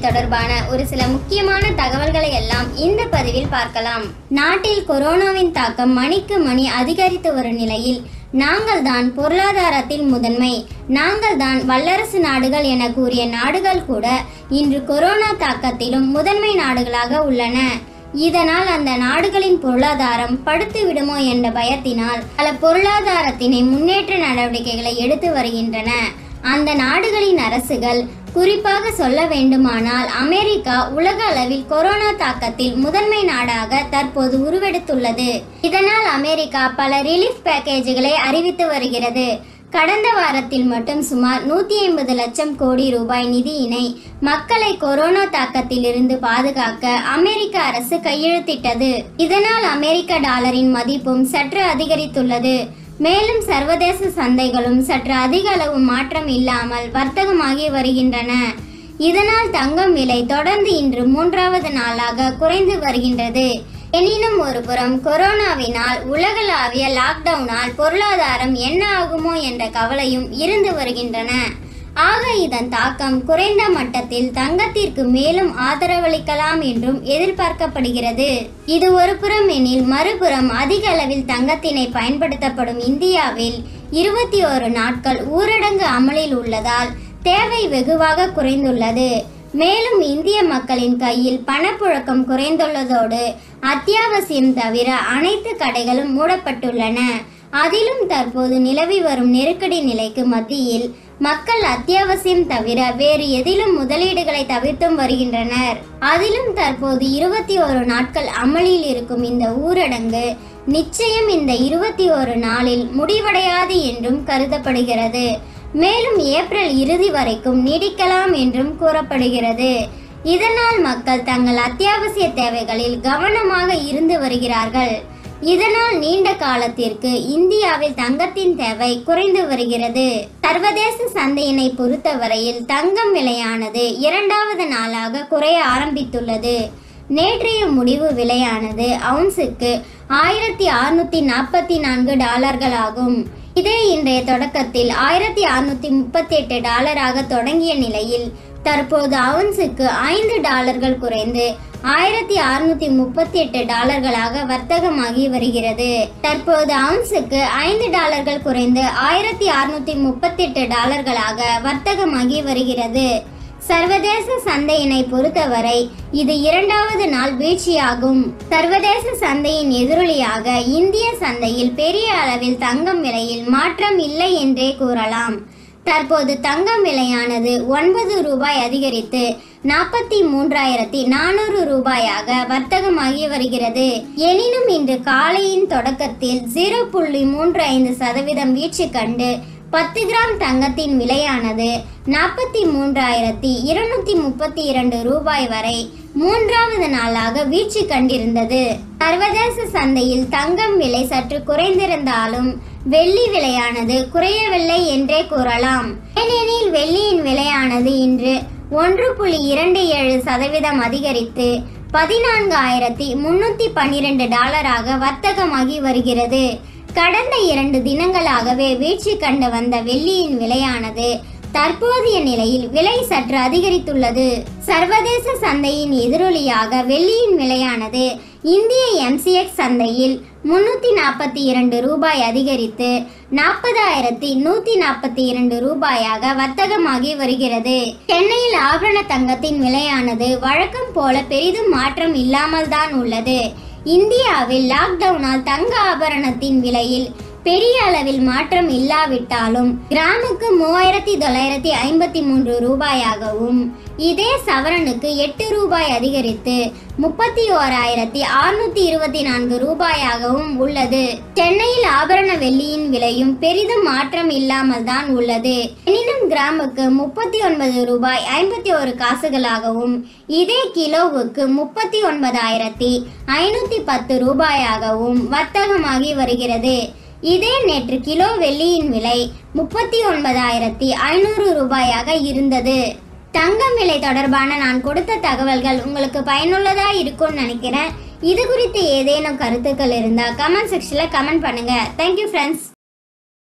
தொடர்பான ஒரு சில முக்கியமான தகவல்களை எல்லாம் இந்த பதிவில் பார்க்கலாம். நாட்டில் கொரோனாவின் தாக்கம் மணிக்கு மணி அதிகரித்து வரும் நிலையில் நாங்கள் தான் பொருளாதாரத்தில் முதன்மை, நாங்கள் தான் வல்லரசு நாடுகள் என கூறிய நாடுகள் கூட இன்று கொரோனா தாக்கத்திலும் முதன்மை நாடுகளாக உள்ளன. இதனால் அந்த நாடுகளின் பொருளாதாரம் படுத்து விடுமோ என்ற பயத்தினால் பல பொருளாதாரத்தினை முன்னேற்ற நடவடிக்கைகளை எடுத்து வருகின்றன. அந்த நாடுகளின் அரசுகள், குறிப்பாக சொல்ல வேண்டுமானால் அமெரிக்கா, உலக அளவில் கொரோனா தாக்கத்தில் முதன்மை நாடாக தற்போது உருவெடுத்துள்ளது. இதனால் அமெரிக்கா பல ரிலீஃப் பேக்கேஜ்களை அறிவித்து வருகிறது. கடந்த வாரத்தில் மட்டும் சுமார் 150 லட்சம் கோடி ரூபாய் நிதியினை மக்களை கொரோனா தாக்கத்தில் இருந்து பாதுகாக்க அமெரிக்க அரசு கையெழுத்திட்டது. இதனால் அமெரிக்க டாலரின் மதிப்பும் சற்று அதிகரித்துள்ளது. மேலும் சர்வதேச சந்தைகளும் சற்று அதிக அளவு மாற்றம் இல்லாமல் வர்த்தகமாகி வருகின்றன. இதனால் தங்கம் விலை தொடர்ந்து இன்று 3வது நாளாக குறைந்து வருகின்றது. எனினும் ஒருபுறம் கொரோனாவினால் உலகளாவிய லாக்டவுனால் பொருளாதாரம் என்ன ஆகுமோ என்ற கவலையும் இருந்து வருகின்றன. ஆக இதன் தாக்கம் குறைந்த மட்டத்தில் தங்கத்திற்கு மேலும் ஆதரவளிக்கலாம் என்றும் எதிர்பார்க்கப்படுகிறது. இது ஒரு புறம் எனில், மறுபுறம் அதிக அளவில் தங்கத்தினை பயன்படுத்தப்படும் இந்தியாவில் 21 நாட்கள் ஊரடங்கு அமலில் உள்ளதால் தேவை வெகுவாக குறைந்துள்ளது. மேலும் இந்திய மக்களின் கையில் பணப்புழக்கம் குறைந்துள்ளதோடு அத்தியாவசியம் தவிர அனைத்து கடைகளும் மூடப்பட்டுள்ளன. அதிலும் தற்போது நிலவி வரும் நெருக்கடி நிலைக்கு மத்தியில் மக்கள் அத்தியாவசியம் தவிர வேறு எதிலும் முதலீடுகளை தவிர்த்தும் வருகின்றனர். அதிலும் தற்போது 21 நாட்கள் அமலில் இருக்கும் இந்த ஊரடங்கு நிச்சயம் இந்த 21 நாளில் முடிவடையாது என்றும் கருதப்படுகிறது. மேலும் ஏப்ரல் இறுதி வரைக்கும் நீடிக்கலாம் என்றும் கூறப்படுகிறது. இதனால் மக்கள் தங்கள் அத்தியாவசிய தேவைகளில் கவனமாக இருந்து வருகிறார்கள். இதனால் நீண்ட காலத்திற்கு இந்தியாவில் தங்கத்தின் தேவை குறைந்து வருகிறது. சர்வதேச சந்தையினை பொறுத்தவரையில் தங்கம் விலையானது 2வது நாளாக குறைய ஆரம்பித்துள்ளது. நேற்றைய முடிவு விலையானது அவுன்ஸுக்கு $1644 ஆகும். இதே இன்றைய தொடக்கத்தில் $1638 தொடங்கிய நிலையில் தற்போது அவுன்ஸுக்கு $5 குறைந்து $1638 வர்த்தகமாகி வருகிறது. தற்போது அவுன்ஸுக்கு $5 குறைந்து $1638 வர்த்தகமாகி வருகிறது. சர்வதேச சந்தையினை பொறுத்தவரை இது 2வது நாள் வீழ்ச்சியாகும். சர்வதேச சந்தையின் எதிரொலியாக இந்திய சந்தையில் பெரிய அளவில் தங்கம் விலையில் மாற்றம் இல்லை என்றே கூறலாம். தற்போது தங்கம் விலையானது $9 அதிகரித்து 43,400 ரூபாயாக வர்த்தகமாகி வருகிறது. எனினும் இன்று காலையின் தொடக்கத்தில் 0.35% வீழ்ச்சி கண்டு 10 கிராம் தங்கத்தின் விலையானது 43,232 ரூபாய் வரை 3வது நாளாக வீழ்ச்சி கண்டிருந்தது. சர்வதேச சந்தையில் தங்கம் விலை சற்று குறைந்திருந்தாலும் வெள்ளி விலையானது குறையவில்லை என்றே கூறலாம். ஏனெனில் வெள்ளியின் விலையானது இன்று 1.27% அதிகரித்து $14,312 வர்த்தகமாகி வருகிறது. கடந்த 2 தினங்களாகவே வீழ்ச்சி கண்டு வந்த வெள்ளியின் விலையானது தற்போதைய நிலையில் விலை சற்று அதிகரித்துள்ளது. சர்வதேச சந்தையின் எதிரொலியாக வெள்ளியின் விலையானது இந்திய MCX சந்தையில் $342 அதிகரித்து $40,142 ரூபாயாக வர்த்தகமாகி வருகிறது. சென்னையில் ஆபரண தங்கத்தின் விலையானது வழக்கம் போல பெரிதும் மாற்றம் இல்லாமல் தான் உள்ளது. இந்தியாவில் லாக்டவுனால் தங்க ஆபரணத்தின் விலையில் பெரிய அளவில் மாற்றம் இல்லாவிட்டாலும் கிராமுக்கு $3,953 ரூபாயாகவும், இதே சவரனுக்கு $8 அதிகரித்து $31,624 ரூபாயாகவும் உள்ளது. சென்னையில் ஆபரண வெள்ளியின் விலையும் பெரிதும் மாற்றம் இல்லாமல் தான் உள்ளது. எனினும் கிராமுக்கு $39.51 இதே கிலோவுக்கு $39,510 ரூபாயாகவும் வர்த்தகமாகி வருகிறது. இதே நேற்று கிலோ வெள்ளியின் விலை $39,500 ரூபாயாக இருந்தது. தங்கம் விலை தொடர்பான நான் கொடுத்த தகவல்கள் உங்களுக்கு பயனுள்ளதா இருக்கும்னு நினைக்கிறேன். இது குறித்து ஏதேனும் கருத்துக்கள் இருந்தால் கமெண்ட் செக்ஷன்ல கமெண்ட் பண்ணுங்க. Thank you friends.